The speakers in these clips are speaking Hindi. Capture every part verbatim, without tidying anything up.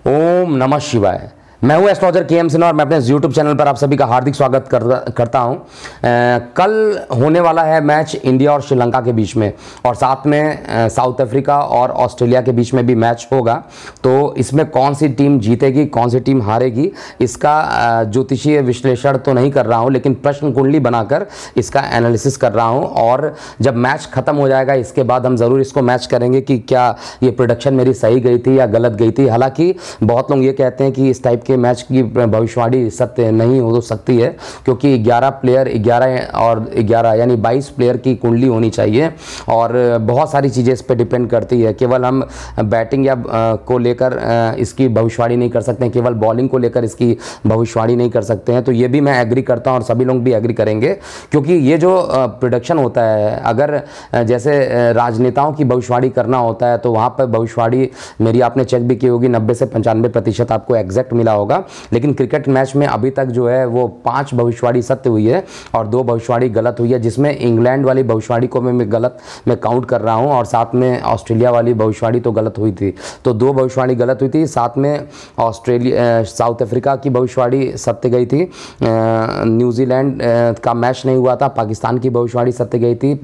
ओम नमः शिवाय। मैं हूं एस्ट्रोलॉजर के एम सिन्हा और मैं अपने यूट्यूब चैनल पर आप सभी का हार्दिक स्वागत कर, करता हूं। आ, कल होने वाला है मैच इंडिया और श्रीलंका के बीच में, और साथ में आ, साउथ अफ्रीका और ऑस्ट्रेलिया के बीच में भी मैच होगा। तो इसमें कौन सी टीम जीतेगी, कौन सी टीम हारेगी, इसका ज्योतिषीय विश्लेषण तो नहीं कर रहा हूं, लेकिन प्रश्न कुंडली बनाकर इसका एनालिसिस कर रहा हूं। और जब मैच खत्म हो जाएगा इसके बाद हम ज़रूर इसको मैच करेंगे कि क्या ये प्रेडिक्शन मेरी सही गई थी या गलत गई थी। हालांकि बहुत लोग ये कहते हैं कि इस टाइप के मैच की भविष्यवाणी सत्य नहीं हो सकती है, क्योंकि ग्यारह प्लेयर ग्यारह और ग्यारह यानी बाईस प्लेयर की कुंडली होनी चाहिए, और बहुत सारी चीज़ें इस पर डिपेंड करती है। केवल हम बैटिंग या को लेकर इसकी भविष्यवाणी नहीं कर सकते हैं, केवल बॉलिंग को लेकर इसकी भविष्यवाणी नहीं कर सकते हैं। तो ये भी मैं एग्री करता हूँ और सभी लोग भी एग्री करेंगे, क्योंकि ये जो प्रोडक्शन होता है, अगर जैसे राजनेताओं की भविष्यवाणी करना होता है तो वहाँ पर भविष्यवाणी मेरी आपने चेक भी की होगी, नब्बे से पंचानवे प्रतिशत आपको एग्जैक्ट मिला होगा। लेकिन क्रिकेट मैच में अभी तक जो है वो पांच भविष्यवाणी सत्य हुई है और दो भविष्यवाणी गलत हुई है, जिसमें इंग्लैंड वाली भविष्यवाणी को मैं गलत मैं काउंट कर रहा हूं, और साथ में ऑस्ट्रेलिया वाली भविष्यवाणी तो गलत हुई थी। तो दो भविष्यवाणी गलत हुई थी, साथ में ऑस्ट्रेलिया साउथ अफ्रीका की भविष्यवाणी सत्य गई थी, न्यूजीलैंड का मैच नहीं हुआ था, पाकिस्तान की भविष्यवाणी सत्य गई थी,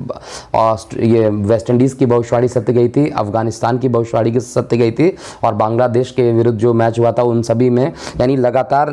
ये वेस्ट इंडीज़ की भविष्यवाणी सत्य गई थी, अफगानिस्तान की भविष्यवाणी सत्य गई थी, और बांग्लादेश के विरुद्ध जो मैच हुआ था उन सभी में, यानी लगातार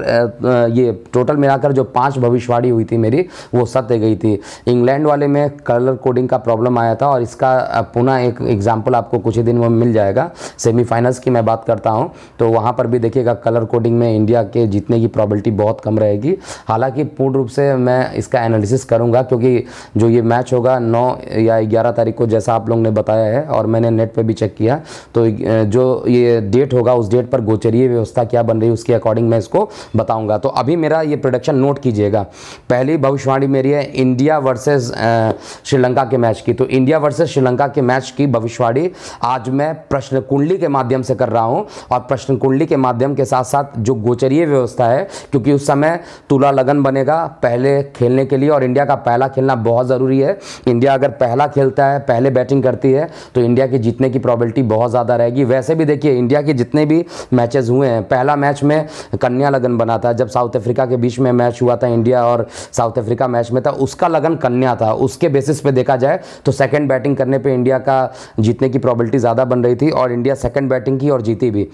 ये टोटल मिलाकर जो पांच भविष्यवाणी हुई थी मेरी वो सत्य गई थी। इंग्लैंड वाले में कलर कोडिंग का प्रॉब्लम आया था, और इसका पुनः एक एग्जांपल आपको कुछ ही दिन में मिल जाएगा। सेमीफाइनल्स की मैं बात करता हूं तो वहां पर भी देखिएगा कलर कोडिंग में इंडिया के जीतने की प्रोबेबिलिटी बहुत कम रहेगी। हालांकि पूर्ण रूप से मैं इसका एनालिसिस करूंगा, क्योंकि जो ये मैच होगा नौ या ग्यारह तारीख को, जैसा आप लोगों ने बताया है और मैंने नेट पर भी चेक किया, तो जो ये डेट होगा उस डेट पर गोचरीय व्यवस्था क्या बन रही है उसके अकॉर्डिंग मैं इसको बताऊंगा। तो अभी मेरा ये प्रेडिक्शन नोट कीजिएगा। पहली भविष्यवाणी मेरी है इंडिया वर्सेस श्रीलंका के मैच की। तो इंडिया वर्सेस श्रीलंका के मैच की भविष्यवाणी आज मैं प्रश्न कुंडली के माध्यम से कर रहा हूं, और प्रश्न कुंडली के माध्यम के साथ साथ जो गोचरीय व्यवस्था है, क्योंकि उस समय तुला लगन बनेगा पहले खेलने के लिए, और इंडिया का पहला खेलना बहुत ज़रूरी है। इंडिया अगर पहला खेलता है, पहले बैटिंग करती है, तो इंडिया की जीतने की प्रोबेबिलिटी बहुत ज़्यादा रहेगी। वैसे भी देखिए इंडिया के जितने भी मैचेस हुए हैं, पहला मैच में कन्या लगन बना था, जब साउथ अफ्रीका के बीच में मैच हुआ था, इंडिया और साउथ अफ्रीका मैच में था, उसका लगन कन्या था। उसके बेसिस पे देखा जाए तो सेकंड बैटिंग करने पे इंडिया का जीतने की प्रोबेबिलिटी ज़्यादा बन रही थी, और इंडिया सेकंड बैटिंग की और जीती भी।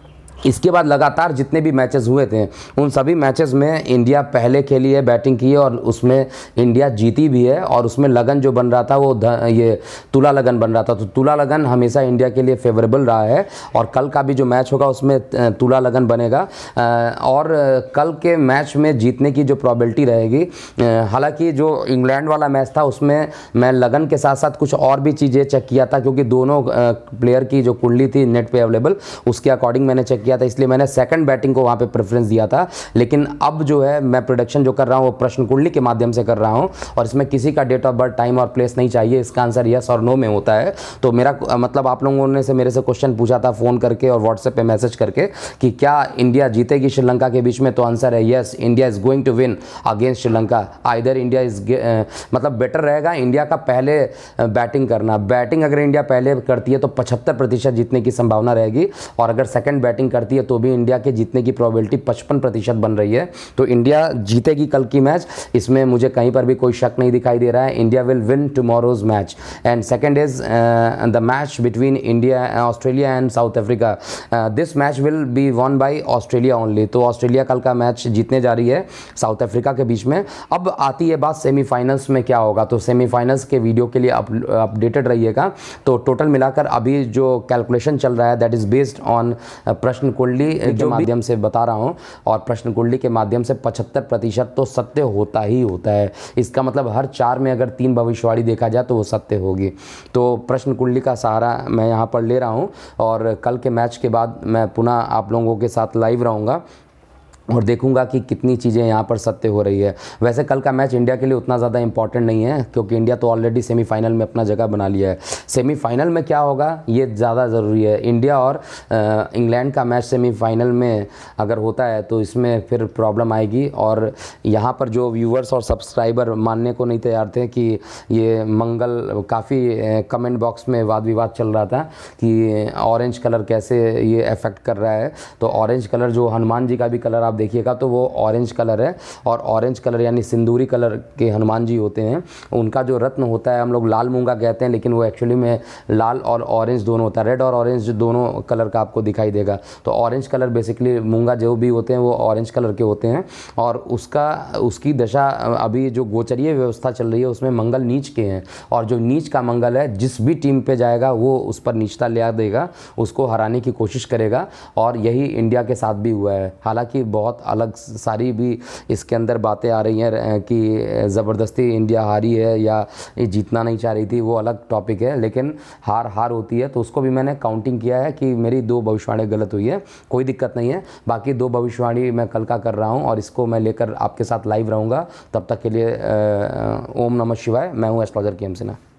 इसके बाद लगातार जितने भी मैचेस हुए थे उन सभी मैचेस में इंडिया पहले खेली है, बैटिंग की है, और उसमें इंडिया जीती भी है, और उसमें लगन जो बन रहा था वो ये तुला लगन बन रहा था। तो तुला लगन हमेशा इंडिया के लिए फेवरेबल रहा है, और कल का भी जो मैच होगा उसमें तुला लगन बनेगा, और कल के मैच में जीतने की जो प्रोबेबिलिटी रहेगी। हालांकि जो इंग्लैंड वाला मैच था उसमें मैं लगन के साथ साथ कुछ और भी चीज़ें चेक किया था, क्योंकि दोनों प्लेयर की जो कुंडली थी नेट पे अवेलेबल उसके अकॉर्डिंग मैंने चेक किया था, इसलिए मैंने सेकंड बैटिंग को वहां पे प्रेफरेंस दिया था। लेकिन अब जो है मैं प्रोडिक्शन जो कर रहा हूं वो प्रश्न कुंडली के माध्यम से कर रहा हूं, और इसमें किसी का डेट ऑफ बर्थ, टाइम और प्लेस नहीं चाहिए, इसका आंसर यस और नो में होता है। तो मेरा मतलब आप लोगों ने से मेरे से क्वेश्चन पूछा था फोन करके और व्हाट्सएप पे मैसेज करके कि क्या इंडिया जीतेगी श्रीलंका के बीच में, तो आंसर है yes, India is going to win against Sri Lanka. Either India is मतलब बेटर रहेगा इंडिया का पहले बैटिंग करना। बैटिंग अगर इंडिया पहले करती है तो पचहत्तर प्रतिशत जीतने की संभावना रहेगी, और अगर सेकंड बैटिंग करती है तो भी इंडिया के जीतने की प्रोबेबिलिटी पचपन प्रतिशत बन रही है। तो इंडिया जीतेगी कल की मैच, इसमें मुझे कहीं पर भी कोई शक नहीं दिखाई दे रहा है। India will win tomorrow's match. And second is the match between India Australia and South Africa. This match will be won by Australia only. तो ऑस्ट्रेलिया कल का मैच जीतने जा रही है साउथ अफ्रीका के बीच में। अब आती है बात सेमीफाइनल्स में क्या होगा, तो सेमीफाइनल्स के वीडियो के लिए अपडेटेड रहिएगा। तो टोटल मिलाकर अभी जो कैलकुलेशन चल रहा है दैट इज बेस्ड ऑन प्रश्न कुंडली के माध्यम से बता रहा हूं, और प्रश्न कुंडली के माध्यम से पचहत्तर प्रतिशत तो सत्य होता ही होता है। इसका मतलब हर चार में अगर तीन भविष्यवाणी देखा जाए तो वो सत्य होगी। तो प्रश्न कुंडली का सहारा मैं यहाँ पर ले रहा हूँ, और कल के मैच के बाद मैं पुनः आप लोगों के साथ लाइव रहूँगा। और देखूंगा कि कितनी चीज़ें यहाँ पर सत्य हो रही है। वैसे कल का मैच इंडिया के लिए उतना ज़्यादा इंपॉर्टेंट नहीं है, क्योंकि इंडिया तो ऑलरेडी सेमीफाइनल में अपना जगह बना लिया है। सेमीफाइनल में क्या होगा ये ज़्यादा ज़रूरी है। इंडिया और इंग्लैंड का मैच सेमीफाइनल में अगर होता है तो इसमें फिर प्रॉब्लम आएगी। और यहाँ पर जो व्यूवर्स और सब्सक्राइबर मानने को नहीं तैयार थे कि ये मंगल, काफ़ी कमेंट बॉक्स में वाद विवाद चल रहा था कि ऑरेंज कलर कैसे ये अफेक्ट कर रहा है। तो ऑरेंज कलर जो हनुमान जी का भी कलर आप देखिएगा तो वो ऑरेंज कलर है, और ऑरेंज कलर यानी सिंदूरी कलर के हनुमान जी होते हैं। उनका जो रत्न होता है हम लोग लाल मूंगा कहते हैं, लेकिन वो एक्चुअली में लाल और ऑरेंज दोनों होता है। रेड और ऑरेंज दोनों कलर का आपको दिखाई देगा। तो ऑरेंज कलर बेसिकली मूंगा जो भी होते हैं वो ऑरेंज कलर के होते हैं। और उसका उसकी दशा अभी जो गोचरीय व्यवस्था चल रही है उसमें मंगल नीच के हैं, और जो नीच का मंगल है जिस भी टीम पे जाएगा वो उस पर नीचता ले देगा, उसको हराने की कोशिश करेगा। और यही इंडिया के साथ भी हुआ है। हालांकि बहुत अलग सारी भी इसके अंदर बातें आ रही हैं कि ज़बरदस्ती इंडिया हारी है या ये जीतना नहीं चाह रही थी, वो अलग टॉपिक है। लेकिन हार हार होती है, तो उसको भी मैंने काउंटिंग किया है कि मेरी दो भविष्यवाणी गलत हुई है, कोई दिक्कत नहीं है। बाकी दो भविष्यवाणी मैं कल का कर रहा हूँ और इसको मैं लेकर आपके साथ लाइव रहूँगा। तब तक के लिए ओम नमः शिवाय। मैं हूँ एस्ट्रोलॉजर के सिन्हा।